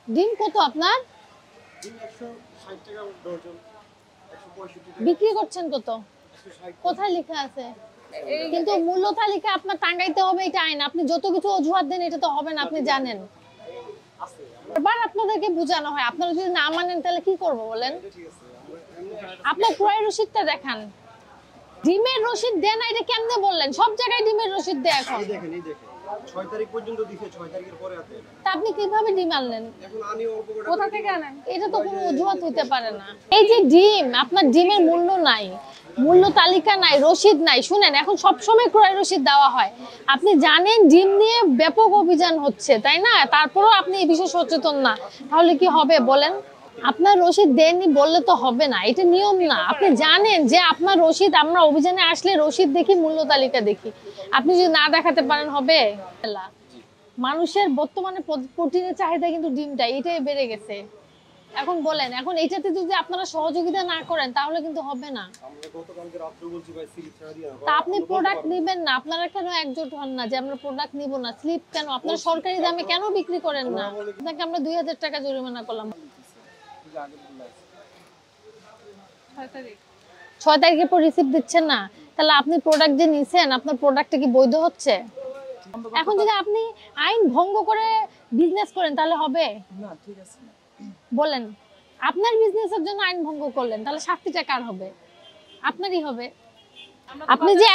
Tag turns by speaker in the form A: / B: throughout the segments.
A: ডিম কত আপনার?
B: ডিম 160 টাকা ডজন, 165 টাকা।
A: বিক্রি করছেন কত? কোথায় লেখা আছে? কিন্তু মূল্য তালিকা আপনার টাঙ্গাইতে হবে, এটা আইন। আপনি যত কিছু অজুহাত দেন এটা তো হবে না, আপনি জানেন। এবার আপনাদেরকে বোঝানো হয়, আপনারা যদি না মানেন তাহলে কি করব বলেন? আপনার ক্রয় রসিদটা দেখান। ডিমের রসিদ দেন না, এটা কেমনে বললেন? সব জায়গায় ডিমের রসিদ দেয় এখন।
B: এই দেখেন 6 তারিখ পর্যন্ত দিছে, 6 তারিখের পরে আছে।
A: তা আপনি কিভাবে ডিম আনলেন?
B: এখন আমি অল্প করে
C: কোথা থেকে আনেন?
A: এটা তো কোনো অজুহাত হইতে পারে না। এই যে ডিম, আপনার ডিমের মূল্য নাই, মূল্য তালিকা নাই, রসিদ নাই। শুনেন, এখন সবসময় ক্রয় রসিদ দেওয়া হয়। আপনি জানেন ডিম নিয়ে ব্যাপক অভিযান হচ্ছে, তাই না? তারপরেও আপনি এই বিষয়ে সচেতন না, তাহলে কি হবে বলেন? আপনার রসিদ দেননি বললে তো হবে না, এটা নিয়ম না। আপনি জানেন যে আপনার রসিদ, আমরা অভিযানে আসলে রসিদ দেখি, মূল্য তালিকা দেখি। আপনি যদি না দেখাতে পারেন হবে? মানুষের বর্তমানে প্রোটিনের চাহিদা কিন্তু ডিমটা এটাই বেড়ে গেছে। এখন বলেন, এখন এইটাতে যদি আপনারা সহযোগিতা না করেন তাহলে কিন্তু হবে না।
B: আমরা গতকালকে রাতে বলছি ভাই স্লিপ ছাড়া দিয়ে
A: তা আপনি প্রোডাক্ট নেবেন না, আপনারা কেন একজোট হন না যে আমরা প্রোডাক্ট নিব না? স্লিপ কেন আপনারা সরকারি দামে কেন বিক্রি করেন না? আপনাকে আমরা 2000 টাকা জরিমানা করলাম। 6 তারিখের পর রিসিপ্ট দিচ্ছেন না, তাহলে আপনি প্রোডাক্ট যে নিছেন আপনার প্রোডাক্টটা কি বৈধ হচ্ছে? এখন যদি আপনি আইন ভঙ্গ করে বিজনেস করেন তাহলে হবে
D: না? ঠিক আছে,
A: বলেন। আপনার বিজনেসের জন্য আইন ভঙ্গ করলেন, তাহলে শাস্তিটা কার হবে? আপনারই হবে। আপনি যে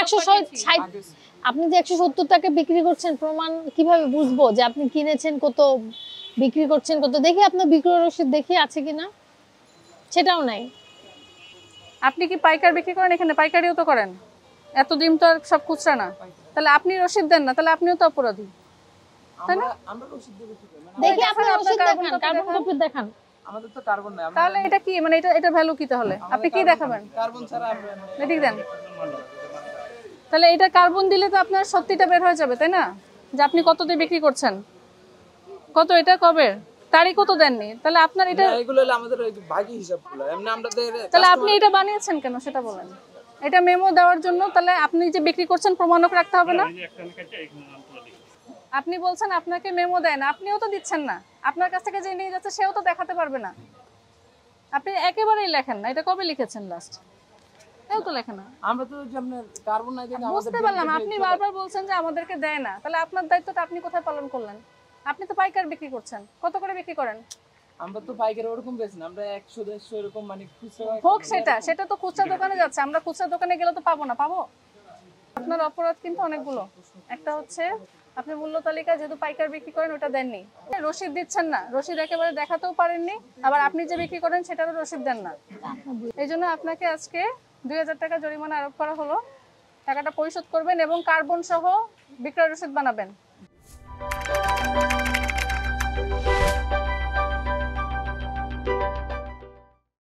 A: 170 টাকা বিক্রি করছেন, প্রমাণ কিভাবে বুঝবো যে আপনি কিনেছেন কত, বিক্রি করছেন কত? দেখি আপনার বিক্রয় রসিদ দেখি আছে কিনা, সেটাও নাই।
C: আপনি কি পাইকার বিক্রি করেন? এখানে পাইকারিও তো করেন। এত ডিম তো আর সব খুচরা না, তাহলে আপনি রসিদ দেন না, তাহলে আপনিও তো অপরাধী, তাই না?
D: আমরা রসিদ দেব ঠিক আছে,
A: দেখি আপনার রসিদ দেখান, কার্বন কপি দেখান।
D: আমাদের তো কার্বন নাই।
C: তাহলে এটা কি, মানে এটা ভ্যালু কি? তাহলে আপনি কি দেখাবেন?
D: কার্বন ছাড়া আমরা
C: এদিক দেন। তাহলে এটা কার্বন দিলে তো আপনার সত্যিটা বের হয়ে যাবে, তাই না? যে আপনি কত দিয়ে বিক্রি করছেন, কত, এটা কবে, তারিখও তো দেননি। তাহলে আপনার এটা,
D: এগুলো হলো আমাদের ওই বাকি হিসাবগুলো। এমনি আমাদের
C: তাহলে আপনি এটা বানিয়েছেন কেন সেটা বলেন। এটা মেমো দেওয়ার জন্য, তাহলে আপনি যে বিক্রি করছেন প্রমাণক রাখতে হবে না? আপনি বলছেন আপনাকে মেমো দেয় না, আপনিও তো দিচ্ছেন না। আপনার কাছ থেকে যে নিয়ে যাচ্ছে সেও তো দেখাতে পারবে না। আপনি একেবারেই লেখেন না। এটা কবে লিখেছেন লাস্ট? এও তো লেখে না।
D: আমরা তো যে আপনার কার্বন নাই দেখে
C: বুঝতে পারলাম, আপনি বারবার বলছেন যে আমাদেরকে দেয় না, তাহলে আপনার দায়িত্বটা আপনি কোথায় পালন করলেন? আপনি তো পাইকার বিক্রি করছেন, কত করে বিক্রি করেন?
D: আমরা তো পাইকারি ওরকম বেশি না, আমরা 100-150 এরকম, মানে খুচরা
C: হোক সেটা তো খুচরা দোকানে যাচ্ছে, আমরা খুচরা দোকানে গেলে তো পাবো না? পাবো। আপনার অপরাধ কিন্তু অনেকগুলো। একটা হচ্ছে আপনি মূল্য তালিকায় যেহেতু পাইকার বিক্রি করেন ওটা দেননি, রসিদ দিচ্ছেন না, রসিদ একেবারে দেখাতেও পারেননি, আবার আপনি যে বিক্রি করেন সেটারও রসিদ দেন না। এই জন্য আপনাকে আজকে 2000 টাকা জরিমানা আরোপ করা হলো। টাকাটা পরিশোধ করবেন এবং কার্বন সহ বিক্রয় রসিদ বানাবেন।